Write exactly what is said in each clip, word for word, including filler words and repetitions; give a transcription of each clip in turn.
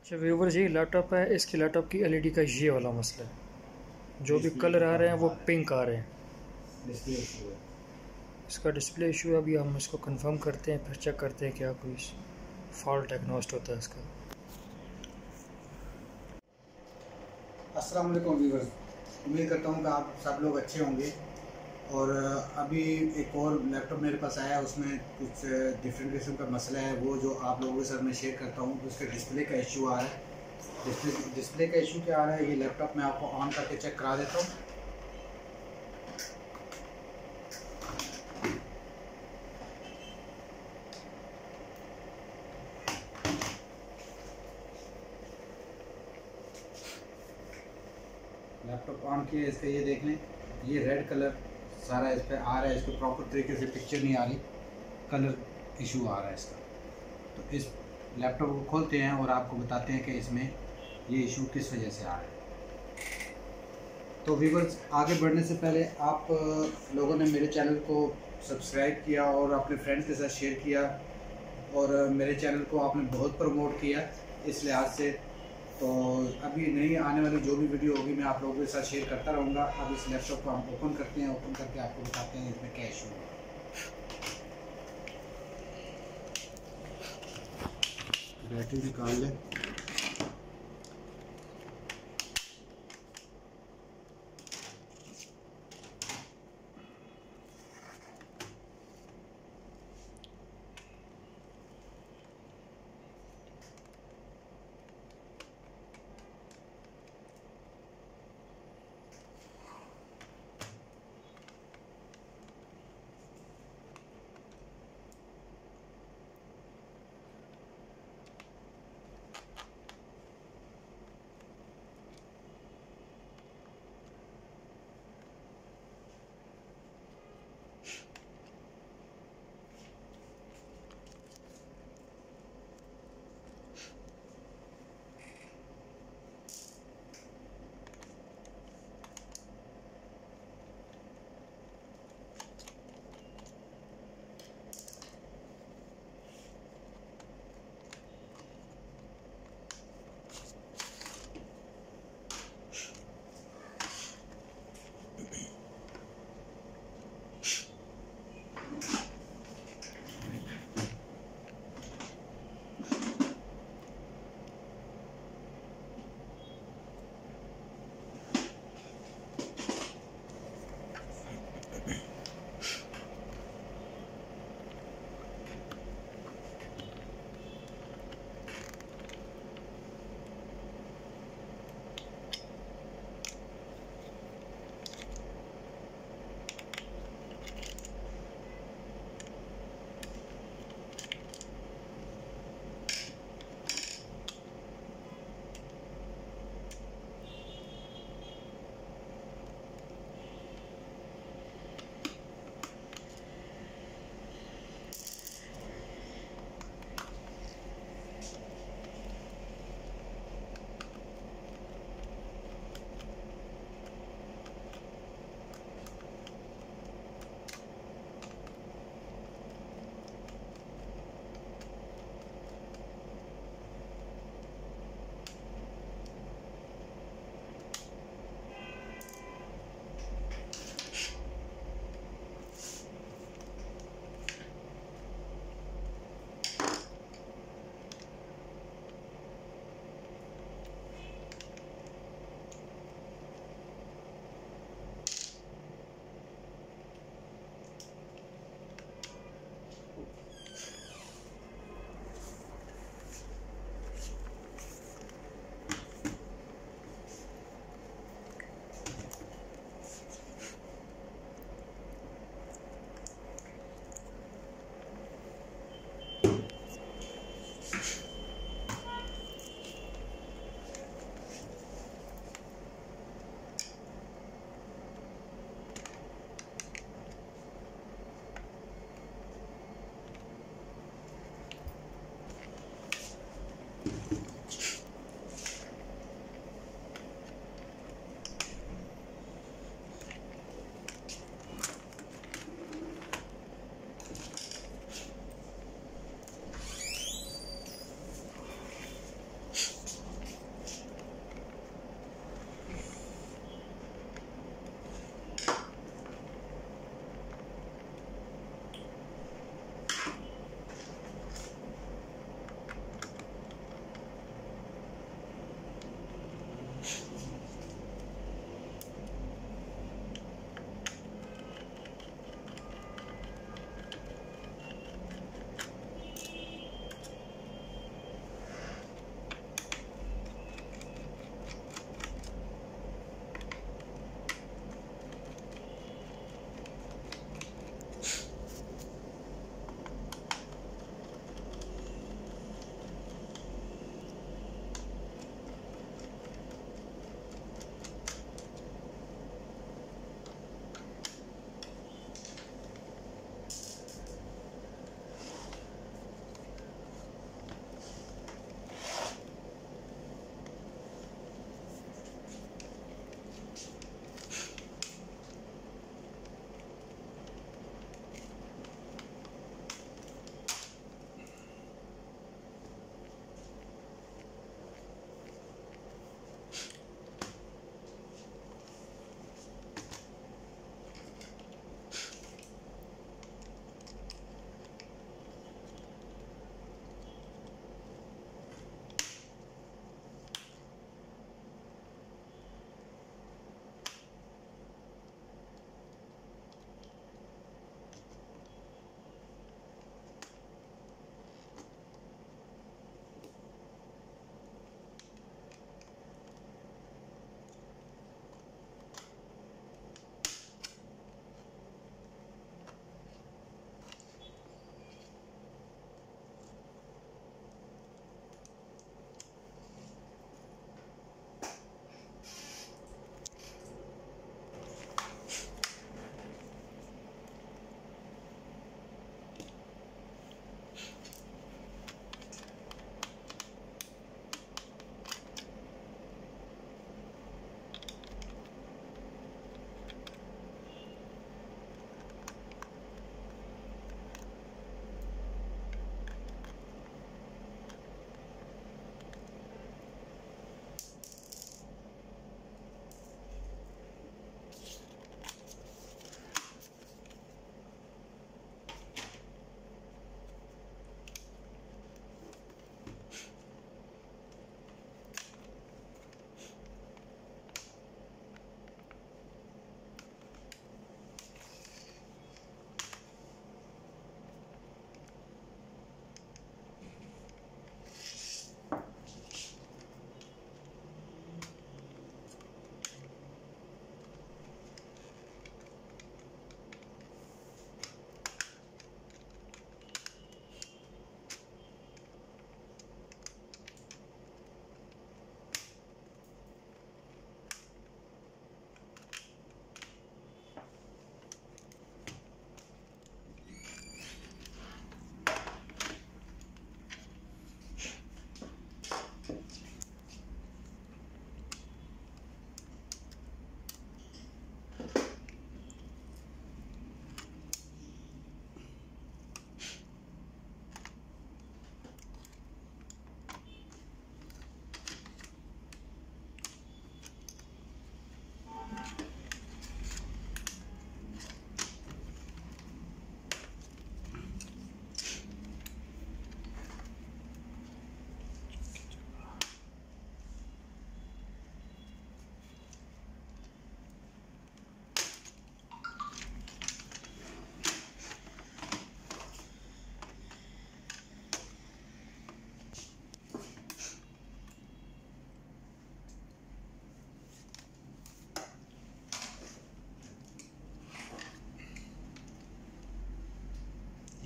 अच्छा व्यूवर्स, ये लैपटॉप है। इसकी लैपटॉप की एलईडी का ये वाला मसला है। जो भी कलर आ रहे हैं वो पिंक आ रहे हैं। डिस्प्ले इशू है। इसका डिस्प्ले इशू है। अभी हम इसको कंफर्म करते हैं, फिर चेक करते हैं क्या कोई फॉल्ट डायग्नोस्ट होता है इसका। अस्सलाम वालेकुम व्यूअर्स, उम्मीद करता हूँ कि आप सब लोग अच्छे होंगे। और अभी एक और लैपटॉप मेरे पास आया है, उसमें कुछ डिफरेंट किस्म का मसला है, वो जो आप लोगों के साथ मैं शेयर करता हूँ। उसके डिस्प्ले का इशू आ रहा है। डिस्प्ले डिस्प्ले का इशू क्या आ रहा है, ये लैपटॉप मैं आपको ऑन करके चेक करा देता हूँ। लैपटॉप ऑन किया, इसका ये देख लें, ये रेड कलर सारा इस पर आ रहा है। इसको प्रॉपर तरीके से पिक्चर नहीं आ रही, कलर इशू आ रहा है इसका। तो इस लैपटॉप को खोलते हैं और आपको बताते हैं कि इसमें ये इशू किस वजह से आ रहा है। तो व्यूअर्स, आगे बढ़ने से पहले आप लोगों ने मेरे चैनल को सब्सक्राइब किया और अपने फ्रेंड्स के साथ शेयर किया, और मेरे चैनल को आपने बहुत प्रमोट किया इस लिहाज से। तो अभी नई आने वाली जो भी वीडियो होगी मैं आप लोगों के साथ शेयर करता रहूँगा। अब इस लैपटॉप को हम ओपन करते हैं। ओपन करके आपको बताते हैं इसमें क्या इशू है। बैटरी निकाल लें।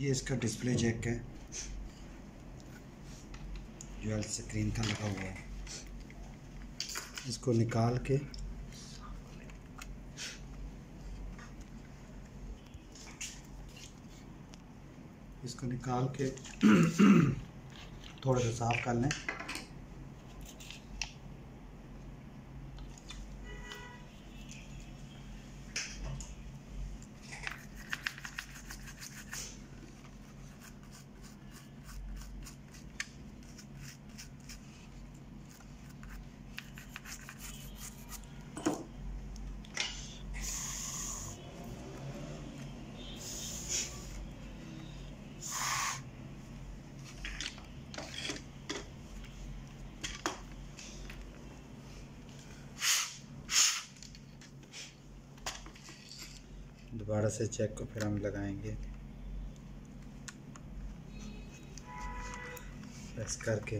ये इसका डिस्प्ले जैक है जो एल स्क्रीन का लगा हुआ है। इसको निकाल के इसको निकाल के थोड़ा सा साफ कर लें। दोबारा से चेक को फिर हम लगाएंगे प्रेस करके।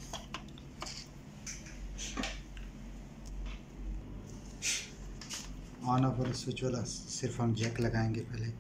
ऑन ऑफ और स्विच वाला सिर्फ हम जैक लगाएंगे पहले।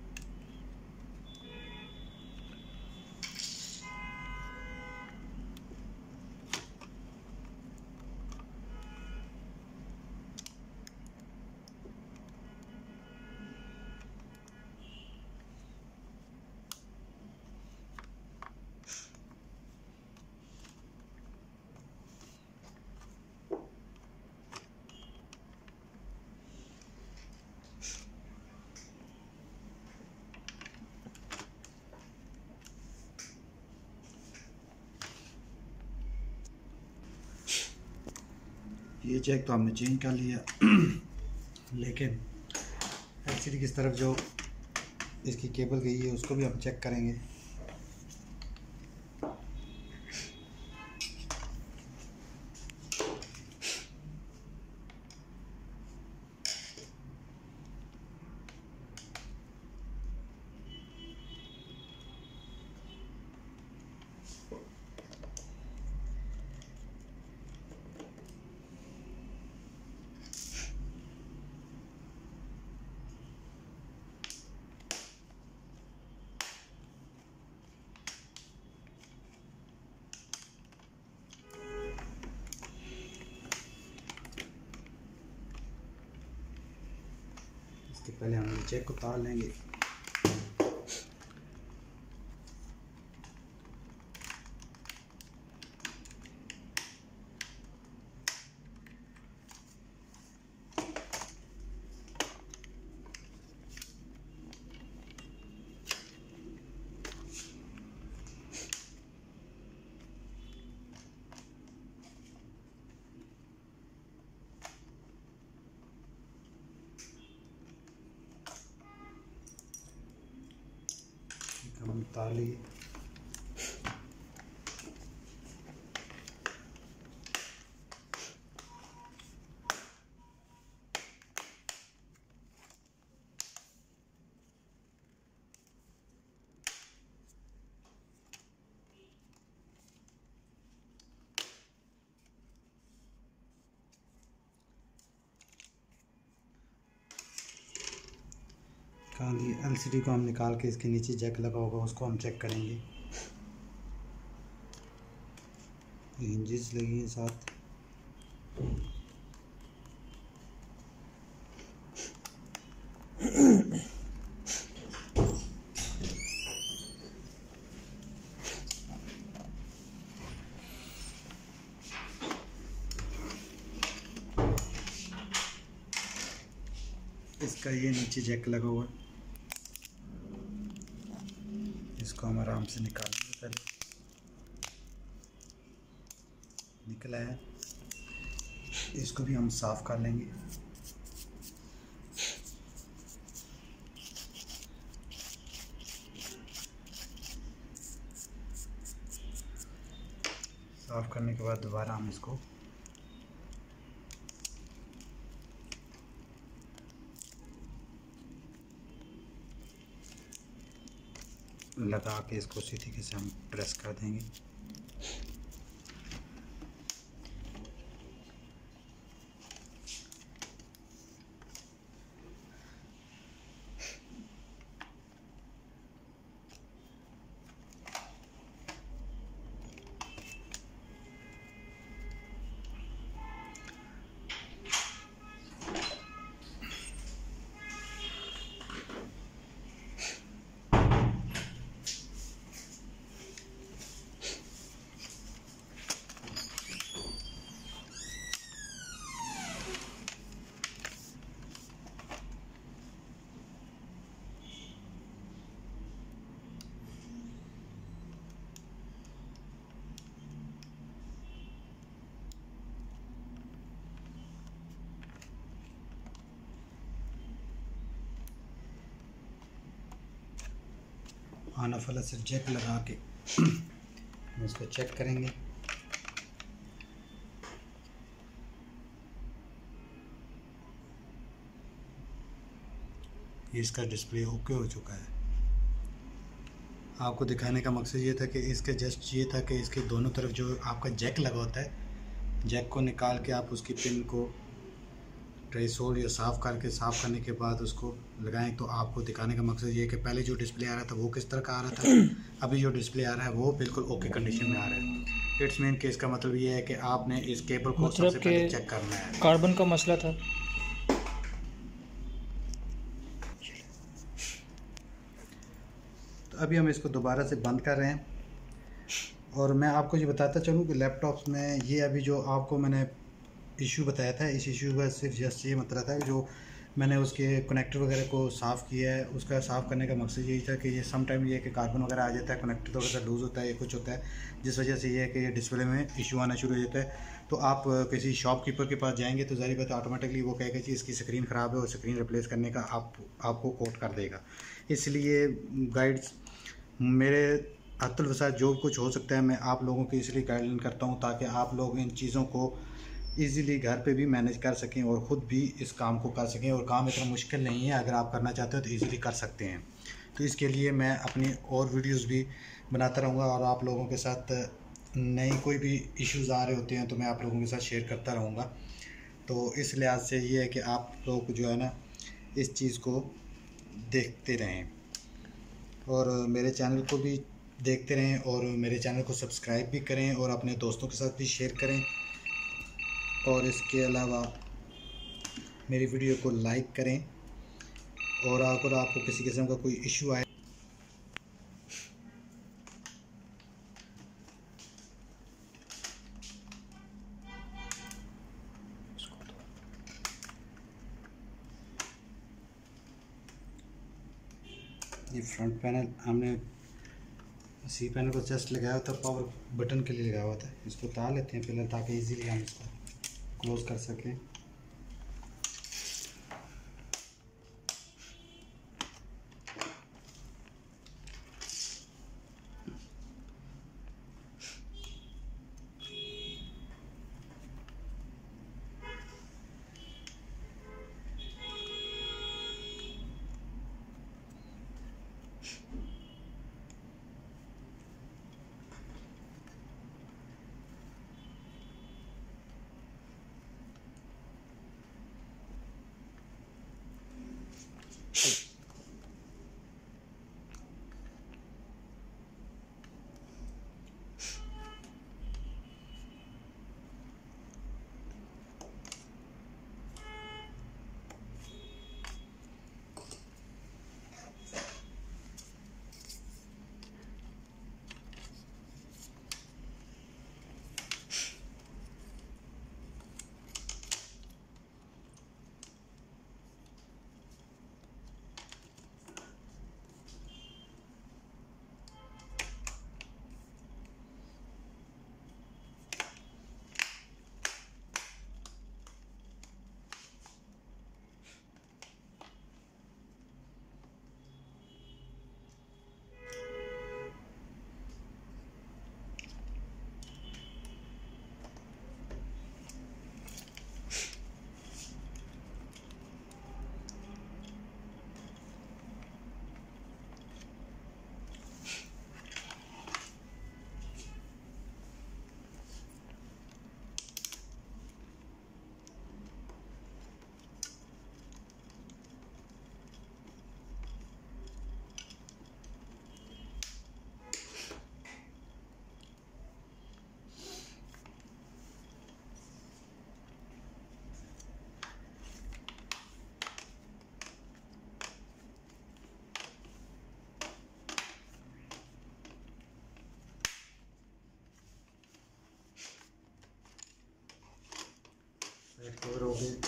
ये जैक तो हमने चेंज कर लिया लेकिन एलसीडी की तरफ जो इसकी केबल गई है उसको भी हम चेक करेंगे। इसके पहले हम जैक को उतार लेंगे। हम उतार लिए। एलसीडी को हम निकाल के इसके नीचे जैक लगा होगा उसको हम चेक करेंगे। हिंजेस लगी हैं साथ। इसका ये नीचे जैक लगा हुआ है, इसको हम आराम से निकालेंगे। पहले निकला है, इसको भी हम साफ कर लेंगे। साफ करने के बाद दोबारा हम इसको लगा के इसको इसी तरीके से हम प्रेस कर देंगे। आनफ वाला से जैक लगा के इसको चेक करेंगे। इसका डिस्प्ले ओके हो चुका है। आपको दिखाने का मकसद ये था कि इसके जस्ट ये था कि इसके दोनों तरफ जो आपका जैक लगा होता है, जैक को निकाल के आप उसकी पिन को ट्रेस होल या साफ़ करके साफ़ करने के बाद उसको लगाएं। तो आपको दिखाने का मकसद ये है कि पहले जो डिस्प्ले आ रहा था वो किस तरह का आ रहा था, अभी जो डिस्प्ले आ रहा है वो बिल्कुल ओके कंडीशन में आ रहा है। इट्स मीन कि इसका मतलब ये है कि आपने इस केबल को मतलब सबसे पहले चेक करना है। कार्बन का मसला था। तो अभी हम इसको दोबारा से बंद कर रहे हैं। और मैं आपको ये बताता चलूँ कि लैपटॉप्स में ये अभी जो आपको मैंने इशू बताया था, इस इशू का सिर्फ जस्ट ये मतलब था कि जो मैंने उसके कनेक्टर वगैरह को साफ़ किया है, उसका साफ़ करने का मकसद यही था कि ये सम टाइम ये है कि कार्बन वगैरह आ जाता है, कनेक्टर थोड़ा सा लूज़ होता है या कुछ होता है, जिस वजह से ये है कि ये डिस्प्ले में इशू आना शुरू हो जाता है। तो आप किसी शॉपकीपर के पास जाएंगे तो ज़ाहिर बात है ऑटोमेटिकली वो कहेगा कि इसकी स्क्रीन ख़राब है और स्क्रीन रिप्लेस करने का आप आपको कोट कर देगा। इसलिए गाइड्स मेरे हत्तुल वसात जो कुछ हो सकता है मैं आप लोगों की इसलिए गाइडलाइन करता हूँ ताकि आप लोग इन चीज़ों को इजीली घर पे भी मैनेज कर सकें और ख़ुद भी इस काम को कर सकें। और काम इतना मुश्किल नहीं है, अगर आप करना चाहते हो तो इजीली कर सकते हैं। तो इसके लिए मैं अपनी और वीडियोस भी बनाता रहूँगा और आप लोगों के साथ नई कोई भी इश्यूज़ आ रहे होते हैं तो मैं आप लोगों के साथ शेयर करता रहूँगा। तो इस लिहाज से ये है कि आप लोग जो है ना इस चीज़ को देखते रहें और मेरे चैनल को भी देखते रहें और मेरे चैनल को सब्सक्राइब भी करें और अपने दोस्तों के साथ भी शेयर करें। और इसके अलावा मेरी वीडियो को लाइक करें और अगर आपको किसी किस्म का कोई इशू आए ये फ्रंट पैनल हमने सी पैनल को जस्ट लगाया था, पावर बटन के लिए लगाया हुआ था। इसको उतार लेते हैं पहले ताकि इजीली हम इसको क्लोज़ कर सकें। कवर हो गए।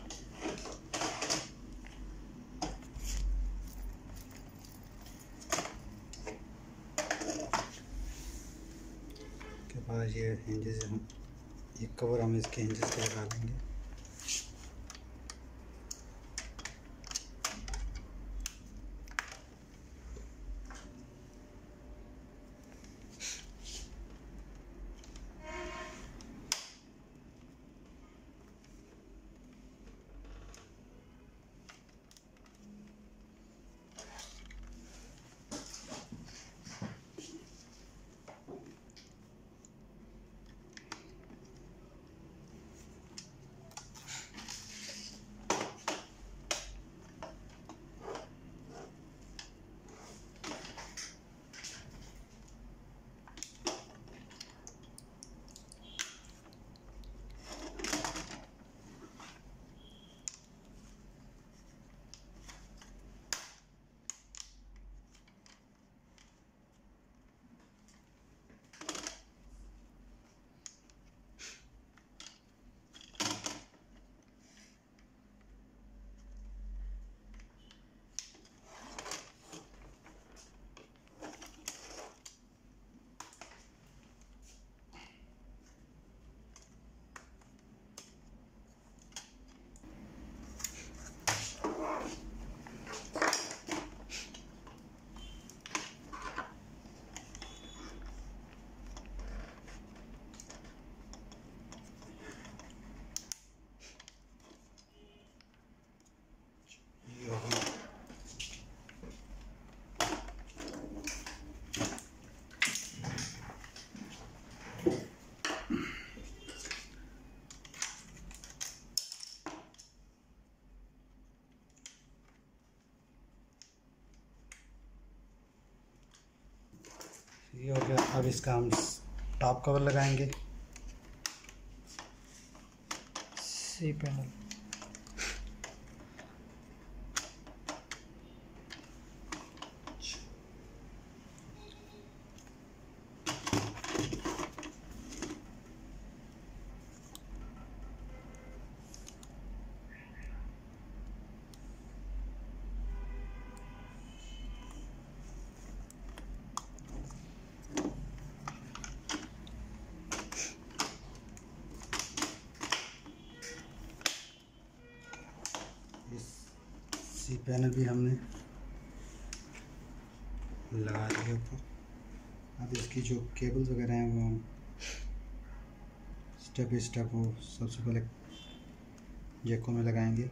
के बाद ये हिंजेस हम ये कवर हम इसके हिंजेस पे लगा देंगे। ये हो गया। अब इसका हम टॉप कवर लगाएंगे। सी पैनल सी पैनल भी हमने लगा दिया ऊपर। अब इसकी जो केबल्स वगैरह हैं वो हम स्टेप बाई स्टेप वो सबसे पहले जैकों में लगाएंगे।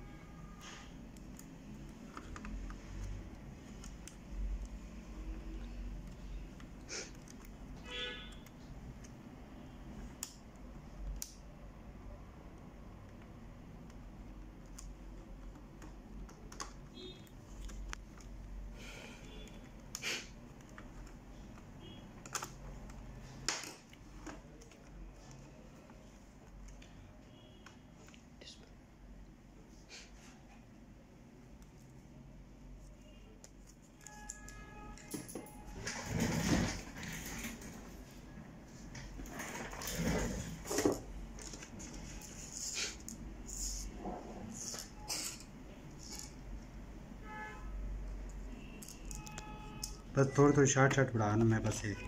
बस थोड़ी थोड़ी शार्ट शार्ट बढ़ाना मैं बस एक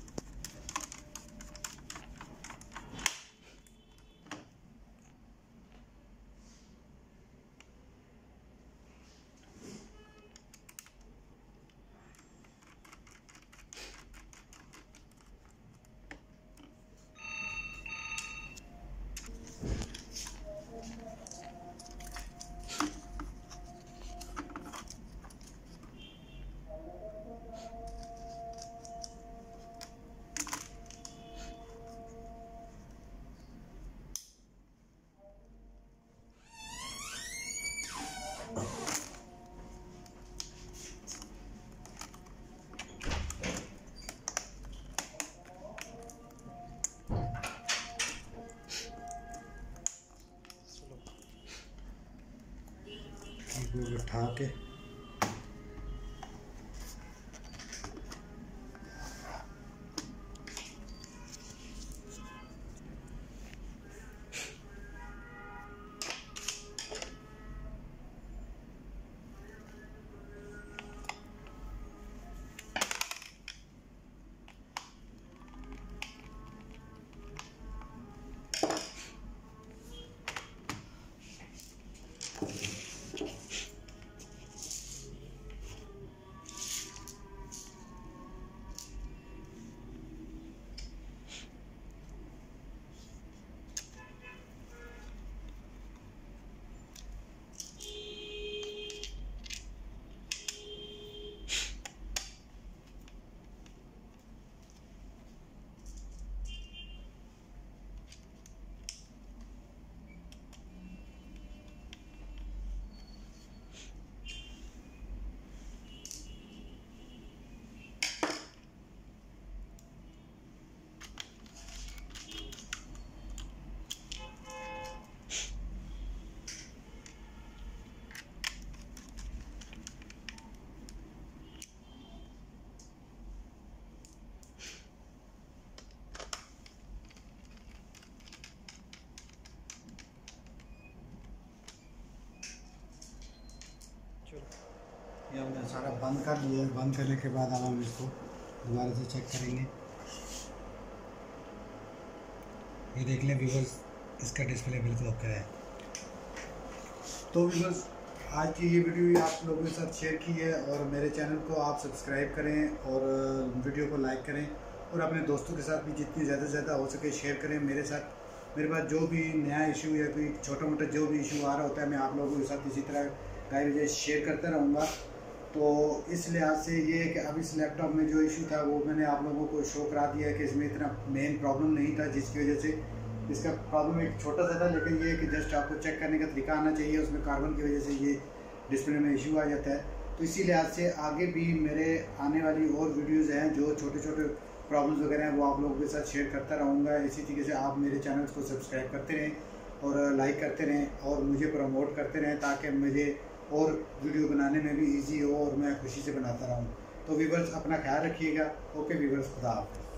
उठा के ये हमने सारा बंद कर लिया। बंद करने के बाद अब हम इसको दोबारा से चेक करेंगे। ये देख लें व्यूअर्स, इसका डिस्प्ले बिल्कुल ओके है। तो व्यूअर्स, आज की ये वीडियो आप लोगों के साथ शेयर की है और मेरे चैनल को आप सब्सक्राइब करें और वीडियो को लाइक करें और अपने दोस्तों के साथ भी जितनी ज़्यादा से ज़्यादा हो सके शेयर करें मेरे साथ। मेरे पास जो भी नया इशू या कोई छोटा मोटा जो भी इशू आ रहा होता है मैं आप लोगों के साथ इसी तरह गाइड शेयर करता रहूँगा। तो इस लिहाज से ये है कि अब इस लैपटॉप में जो इशू था वो मैंने आप लोगों को शो करा दिया है कि इसमें इतना मेन प्रॉब्लम नहीं था, जिसकी वजह से इसका प्रॉब्लम एक छोटा सा था, लेकिन ये है कि जस्ट आपको चेक करने का तरीका आना चाहिए। उसमें कार्बन की वजह से ये डिस्प्ले में इशू आ जाता है। तो इसी लिहाज से आगे भी मेरे आने वाली और वीडियोज़ हैं जो छोटे छोटे प्रॉब्लम्स वगैरह हैं वो आप लोगों के साथ शेयर करता रहूँगा। इसी तरीके से आप मेरे चैनल को सब्सक्राइब करते रहें और लाइक करते रहें और मुझे प्रमोट करते रहें ताकि मुझे और वीडियो बनाने में भी इजी हो और मैं खुशी से बनाता रहूँ। तो व्यूअर्स अपना ख्याल रखिएगा। ओके व्यूअर्स, खुदा हाफ़िज़।